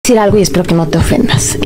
decir algo y espero que no te ofendas.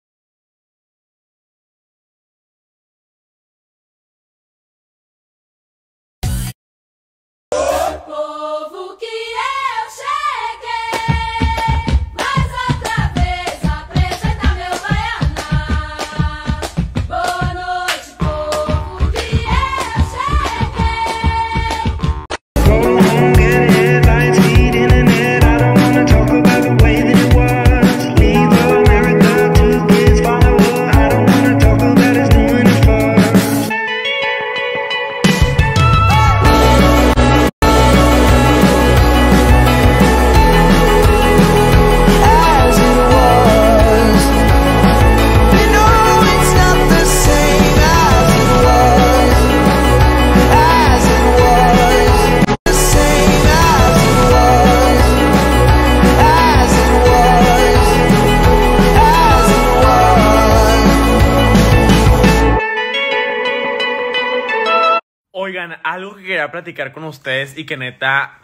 Oigan, algo que quería platicar con ustedes y que neta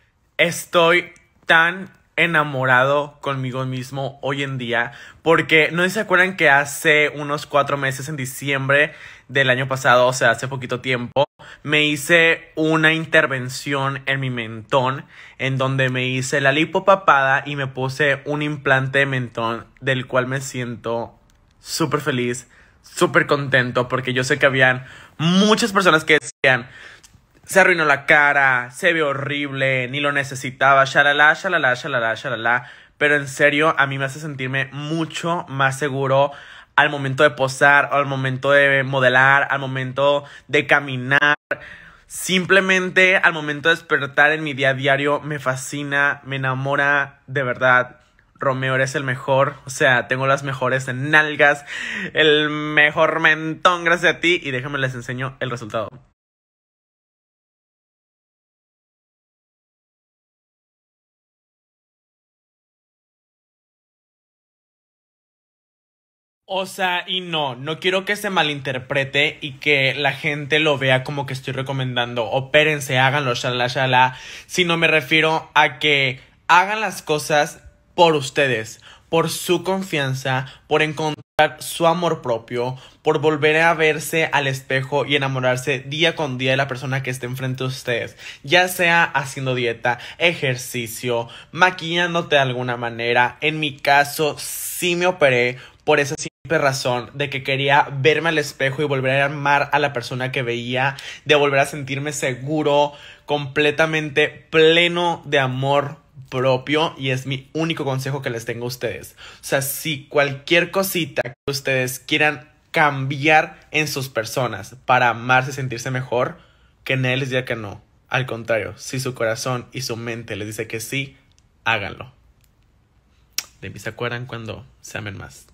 estoy tan enamorado conmigo mismo hoy en día, porque no sé si se acuerdan que hace unos 4 meses, en diciembre del año pasado, o sea, hace poquito tiempo, me hice una intervención en mi mentón, en donde me hice la lipopapada y me puse un implante de mentón, del cual me siento súper feliz, súper contento, porque yo sé que habían muchas personas que decían: se arruinó la cara, se ve horrible, ni lo necesitaba, shalala, shalala, shalala, shalala. Pero en serio, a mí me hace sentirme mucho más seguro al momento de posar, al momento de modelar, al momento de caminar. Simplemente al momento de despertar en mi día a diario me fascina, me enamora, de verdad. Romeo, eres el mejor, o sea, tengo las mejores nalgas, el mejor mentón gracias a ti, y déjenme les enseño el resultado. O sea, y no quiero que se malinterprete y que la gente lo vea como que estoy recomendando: opérense, háganlo, shalala, shalala. Sino me refiero a que hagan las cosas por ustedes, por su confianza, por encontrar su amor propio, por volver a verse al espejo y enamorarse día con día de la persona que esté enfrente de ustedes. Ya sea haciendo dieta, ejercicio, maquillándote de alguna manera. En mi caso, sí me operé por esa simple razón de que quería verme al espejo y volver a amar a la persona que veía, de volver a sentirme seguro, completamente pleno de amor propio. Y es mi único consejo que les tengo a ustedes. O sea, si cualquier cosita que ustedes quieran cambiar en sus personas para amarse y sentirse mejor, que nadie les diga que no. Al contrario, si su corazón y su mente les dice que sí, háganlo. De mí se acuerdan cuando se amen más.